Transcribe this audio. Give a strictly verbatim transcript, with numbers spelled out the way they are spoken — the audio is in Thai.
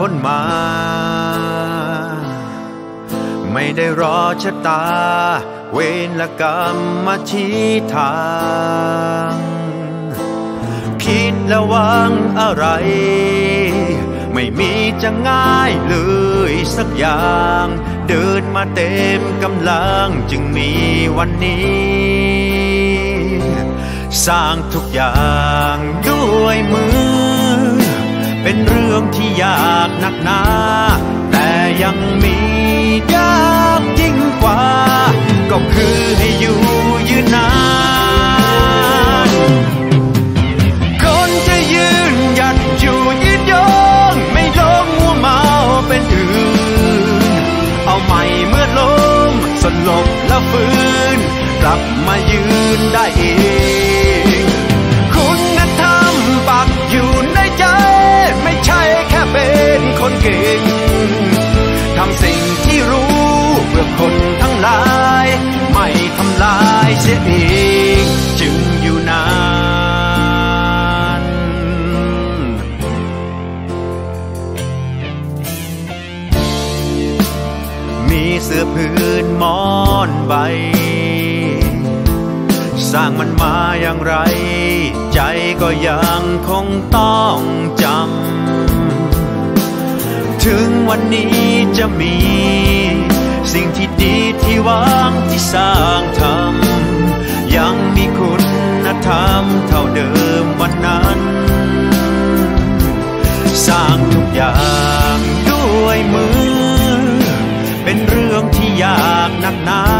คนมาไม่ได้รอชะตาเวรและกรรมมาชี้ทางคิดและหวังอะไรไม่มีจะง่ายเลยสักอย่างเดินมาเต็มกำลังจึงมีวันนี้สร้างทุกอย่างด้วยมือเป็นเรื่องที่ยากหนักหนาแต่ยังมียากยิ่งกว่าก็คือให้อยู่ยืนนานคนจะยืนหยัดอยู่ยืนยงไม่ลงมัวเมาเป็นอื่นเอาใหม่เมื่อล้มสลบแล้วฟื้นกลับมายืนได้เองคุณธรรมปักอยู่ในใจไม่ใช่แค่เป็นคนเก่งทำสิ่งที่รู้เพื่อคนทั้งหลายไม่ทำลายเสียเองจึงอยู่นานมีเสื้อพื้นหมอนใบสร้างมันมาอย่างไรใจก็ยังคงต้องจำถึงวันนี้จะมีสิ่งที่ดีที่หวังที่สร้างทำยังมีคุณธรรมเท่าเดิมวันนั้นสร้างทุกอย่างด้วยมือเป็นเรื่องที่ยากหนักหนา